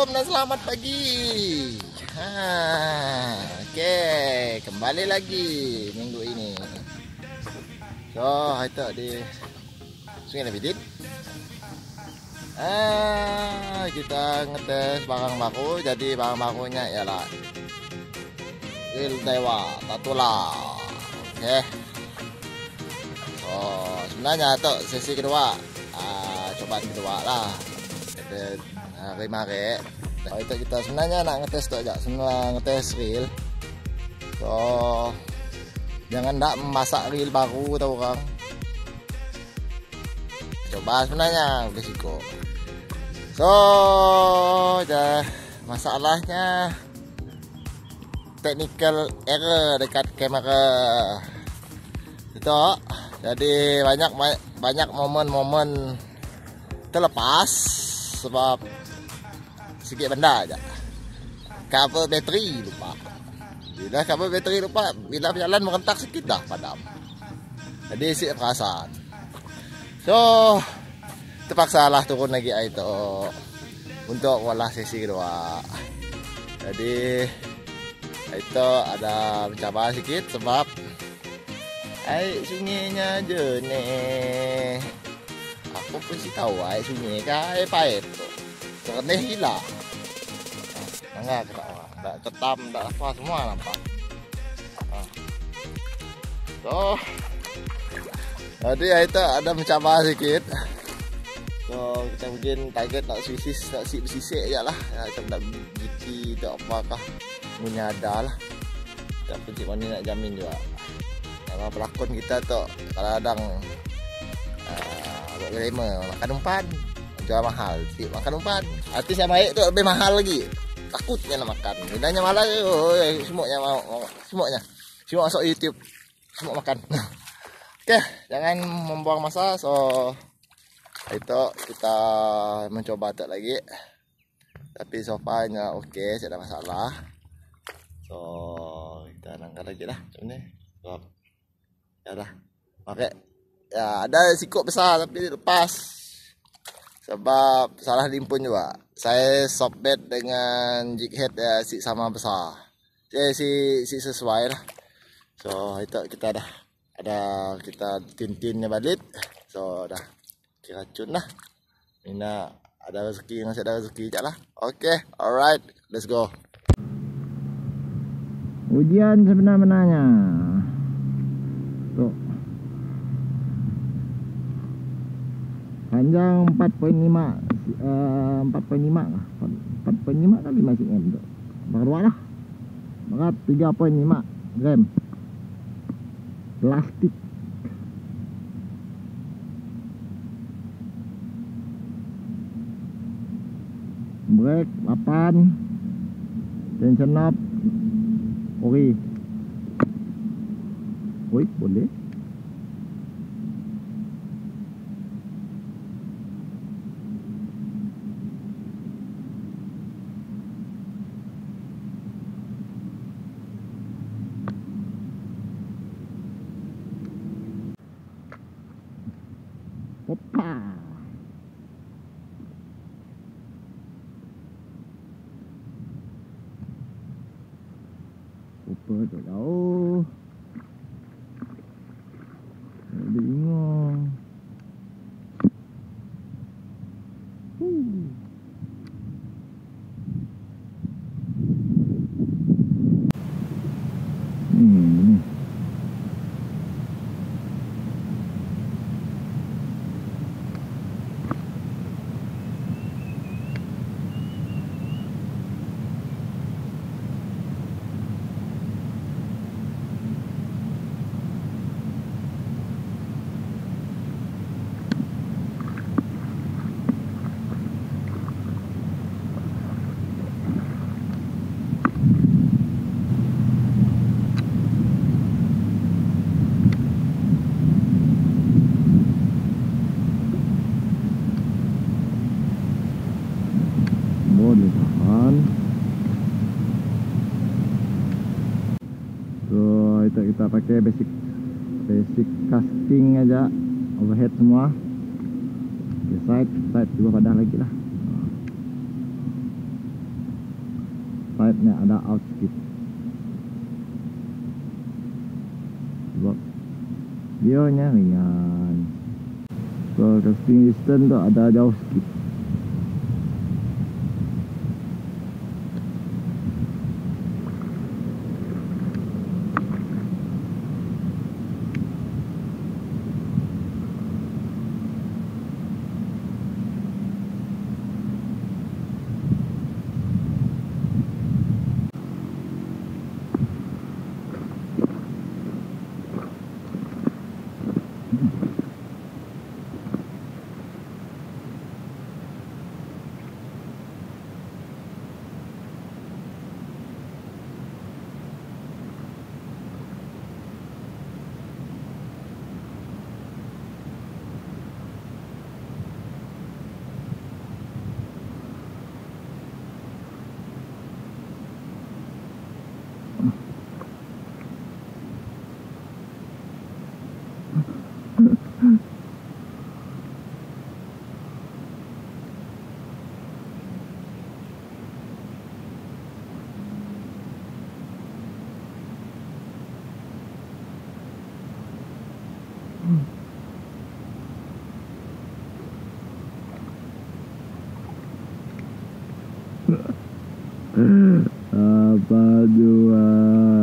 Assalamualaikum dan selamat pagi. Okey, kembali lagi minggu ini. So, kita di Sungai Lebidit. Kita ngetes barang baru. Jadi barang barunya ialah reel Daiwa Tatula. Okey. So, sebenarnya tu sesi kedua. Cobaan kedua lah. Kita hari-hari. So, itu kita sebenarnya nak ngetes tu aja. Sebenarnya ngetes reel. So, jangan tak memasak reel baru tau orang. Coba sebenarnya berisiko. So, masalahnya technical error dekat kamera. Itu. Jadi banyak momen-momen terlepas sebab sikit benda aja. Cover bateri lupa. Bila cover bateri lupa, bila berjalan merentak sikit dah padam. Jadi sikit perasaan. So, terpaksalah turun lagi itu untuk olah sesi kedua. Jadi itu ada mencabar sikit sebab air sungainya jernih. Aku pun sih tahu air sungai kan air pahit tu. Jernih gila. Enggak ketawa. Tak ketam, tak apa semua nampak. So, jadi itu ada mencabar sikit. So, kita mungkin target nak bersisik je lah. Macam tak GT tak apakah menyadar lah. Tak pencik mana nak jamin juga. Memang pelakon kita tu kadang-kadang buat glamour, makan umpan jual mahal, sikit makan umpan. Artis yang baik tu lebih mahal lagi. Takutnya nak makan. Bilanya malas, semuanya mau, semuanya. Semua masuk YouTube, semua makan. Okey, jangan membuang masa. So, itu kita mencoba tak lagi. Tapi so far-nya okey, tidak ada masalah. So, kita nangkap lagi lah macam ni. Sebab ya dah. Okey. Ya, ada sikut besar tapi lepas. Sebab salah limpun juga. Saya softbait dengan jig head si sama besar. Si sesuai lah. So, itu kita dah ada kita tin-tinnya balik. So, dah kira cun lah. Mina ada rezeki, masih ada rezeki je lah. Okay, alright, let's go. Ujian sebenar-benarnya. Tuh. Panjang 4.5 kali masih M tu. Baru lah. Berat 3.5 gram. Plastik. Brake 8. Tension knob ori. Oi, boleh. Opa. Opa tak tahu. Bingung. Ni. Boleh tahan. So, itu kita pakai basic casting aja, overhead semua. Okay, side juga padah lagi lah. Pipe-nya ada out sedikit. Sebab bionya ringan. Kalau casting distance tu ada jauh sedikit. Apa jual?